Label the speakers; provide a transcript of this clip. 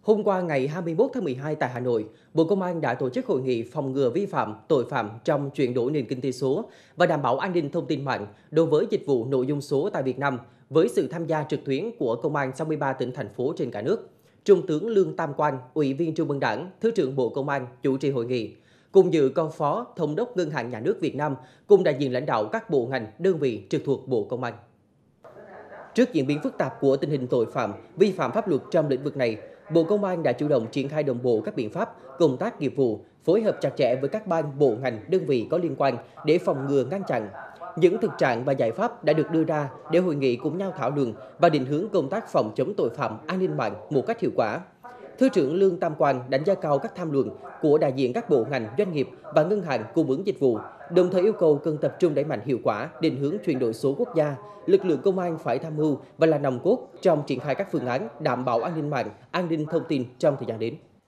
Speaker 1: Hôm qua ngày 21 tháng 12 tại Hà Nội, Bộ Công an đã tổ chức hội nghị phòng ngừa vi phạm, tội phạm trong chuyển đổi nền kinh tế số và đảm bảo an ninh thông tin mạng đối với dịch vụ nội dung số tại Việt Nam với sự tham gia trực tuyến của Công an 63 tỉnh, thành phố trên cả nước. Trung tướng Lương Tam Quang, Ủy viên Trung ương Đảng, Thứ trưởng Bộ Công an chủ trì hội nghị. Cùng dự có Phó Thống đốc Ngân hàng Nhà nước Việt Nam cùng đại diện lãnh đạo các bộ ngành, đơn vị trực thuộc Bộ Công an. Trước diễn biến phức tạp của tình hình tội phạm, vi phạm pháp luật trong lĩnh vực này, Bộ Công an đã chủ động triển khai đồng bộ các biện pháp, công tác nghiệp vụ, phối hợp chặt chẽ với các ban, bộ ngành, đơn vị có liên quan để phòng ngừa ngăn chặn. Những thực trạng và giải pháp đã được đưa ra để hội nghị cùng nhau thảo luận và định hướng công tác phòng chống tội phạm an ninh mạng một cách hiệu quả. Thứ trưởng Lương Tam Quang đánh giá cao các tham luận của đại diện các bộ ngành, doanh nghiệp và ngân hàng cung ứng dịch vụ, đồng thời yêu cầu cần tập trung đẩy mạnh hiệu quả định hướng chuyển đổi số quốc gia. Lực lượng công an phải tham mưu và là nòng cốt trong triển khai các phương án đảm bảo an ninh mạng, an ninh thông tin trong thời gian đến.